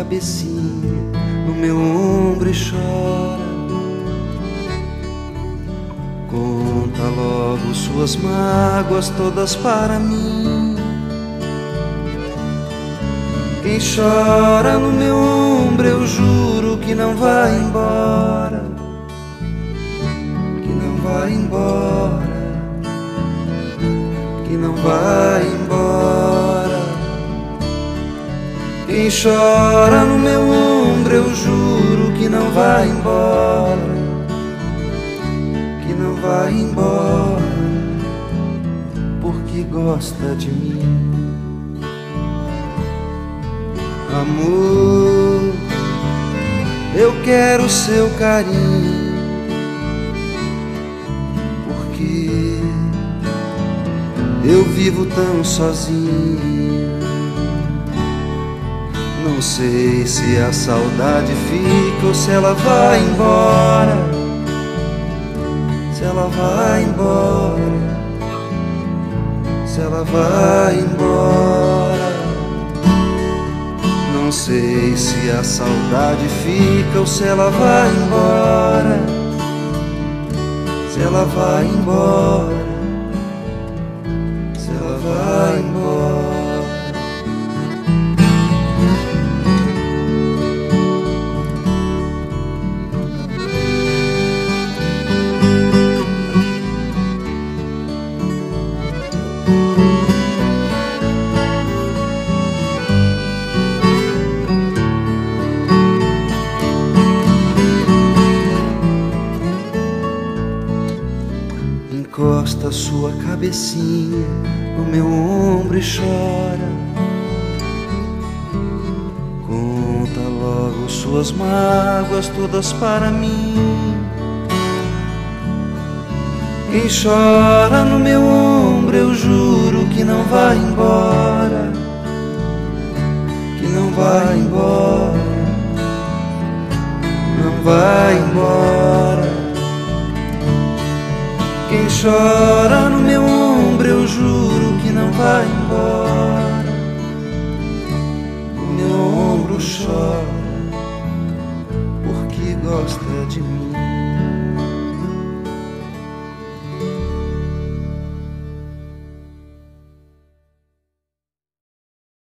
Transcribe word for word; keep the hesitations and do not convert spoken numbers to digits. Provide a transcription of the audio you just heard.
cabecinha no meu ombro e chora. Conta logo suas mágoas todas para mim. Quem chora no meu ombro, eu juro que não vai embora, que não vai embora, que não vai embora. Quem chora no meu ombro, eu juro que não vai embora, que não vai embora, porque gosta de mim. Amor, eu quero seu carinho, porque eu vivo tão sozinho. Não sei se a saudade fica ou se ela vai embora, se ela vai embora, se ela vai embora. Não sei se a saudade fica ou se ela vai embora, se ela vai embora, se ela vai embora. Encosta sua cabecinha no meu ombro e chora. Conta logo suas mágoas todas para mim. Quem chora no meu ombro, eu juro que não vai embora, que não vai embora, não vai embora. Quem chora no meu ombro, eu juro que não vai embora. O meu ombro chora porque gosta de mim.